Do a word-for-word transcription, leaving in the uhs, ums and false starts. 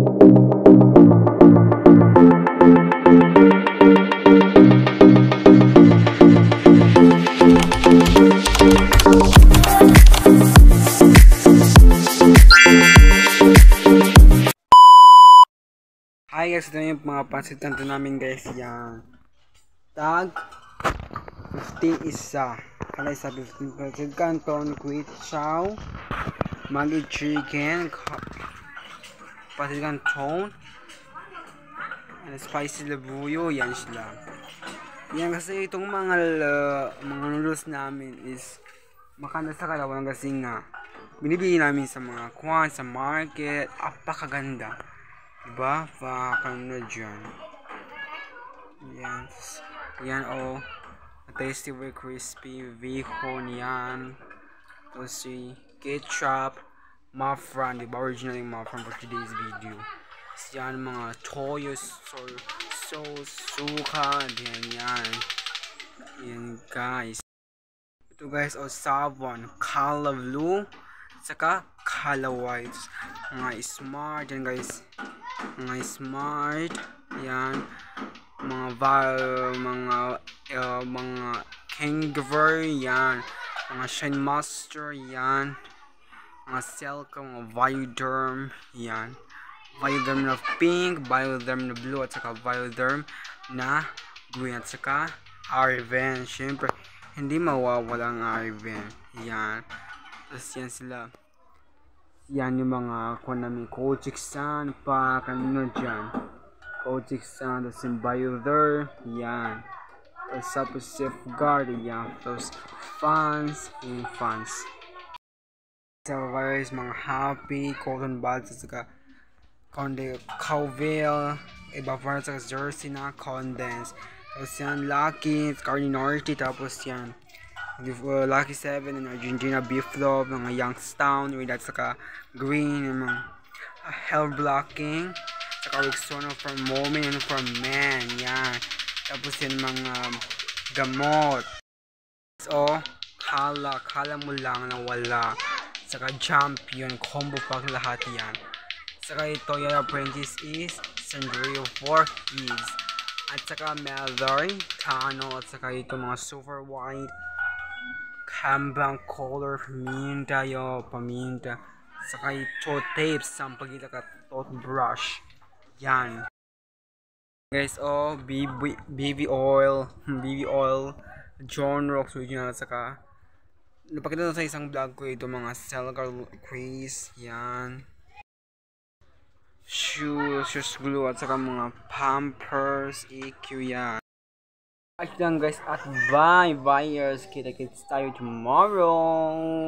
Hi guys, ito yung mga pansitan to namin guys. Yan tag fifty isa kalay sa fifteen pansit canton, quit chow, magi chicken, pansit canton, and spicy labuyo. Yan sila. Yan kasi itong mga uh, mga noodles namin is makanda sa kalawan kasi nga binibili namin sa mga kwan sa market. Apakaganda, diba? Pakaganda dyan. Yan. Yan o. Oh. Tasty, very crispy. Bacon yan. Tapos si ketchup. Mafran. Diba? Original yung mafran for today's video. Tapos yan mga toyo. So, so suka. Yan yan. Yan guys. Ito guys o oh, sabon. Kalavlu. Saka kalaway. Mga smart. Yan guys. Mga smart. Yan. Mga val, mga uh, mga kangaroo. Yan. Mga shine master. Yan. Mga selka, mga Bioderm. Yan. Bioderm na pink, Bioderm na blue, at saka Bioderm na green, at saka Arven. Syempre hindi mawawala ang Arven. Yan. Tapos yan sila. Yan yung mga kung namin Kochiksan pa kanino dyan. Kochiksan, tapos yung Bioderm. Yan. Tapos tapos Safeguard. Yan. Tapos fans. Yung fans. So guys, mga happy cotton buds at saka Conde Cowville. Iba pa sa jersey na condense. Tapos yan Lucky Cardinarty. Tapos yan Uh, Lucky seven and Argentina Beef Love, mga Youngstown with at saka green, yung mga uh, Hell Blocking, saka Rexona from Moment and from Man. Yan. Tapos yung mga um, gamot. So kala kala mo lang na wala. Saka Champion combo pack lahat yan. Saka ito yung Apprentice is Sandrio for Kids, at saka Melder Tano, at saka ito mga Super White Kambang color paminta yo paminta, saka ito tapes sampag ito ka toothbrush. Yan guys oh, baby, baby oil baby oil John Rocks original, saka napakita na sa isang vlog ko ito mga Selgar Quiz. Yan shoes, shoes glue, at saka mga Pampers E Q. Yan at lang guys, at bye buyers, kita kits tayo tomorrow.